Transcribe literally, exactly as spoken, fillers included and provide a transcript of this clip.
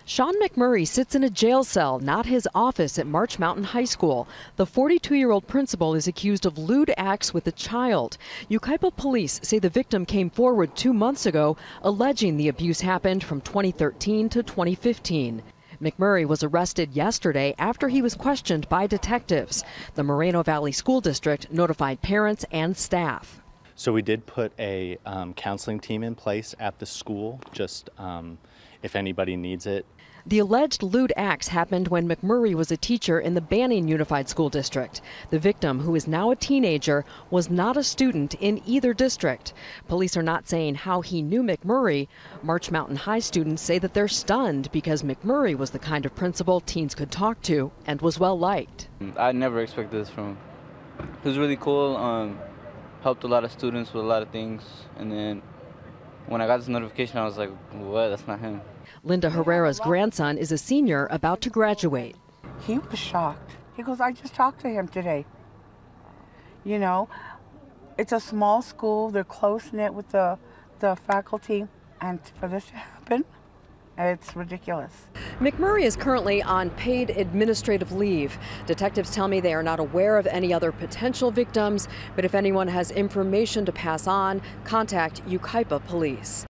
Sean McMurray sits in a jail cell, not his office at March Mountain High School. The forty-two-year-old principal is accused of lewd acts with a child. Yucaipa police say the victim came forward two months ago, alleging the abuse happened from twenty thirteen to twenty fifteen. McMurray was arrested yesterday after he was questioned by detectives. The Moreno Valley School District notified parents and staff. So we did put a um, counseling team in place at the school, just um, if anybody needs it. The alleged lewd acts happened when McMurray was a teacher in the Banning Unified School District. The victim, who is now a teenager, was not a student in either district. Police are not saying how he knew McMurray. March Mountain High students say that they're stunned because McMurray was the kind of principal teens could talk to and was well liked. I never expected this from him. He was really cool, um, helped a lot of students with a lot of things, and then when I got this notification, I was like, what? That's not him. Linda Herrera's grandson is a senior about to graduate. He was shocked. He goes, I just talked to him today. You know, it's a small school. They're close-knit with the, the faculty. And for this to happen, it's ridiculous. McMurray is currently on paid administrative leave. Detectives tell me they are not aware of any other potential victims, but if anyone has information to pass on, contact Yucaipa Police.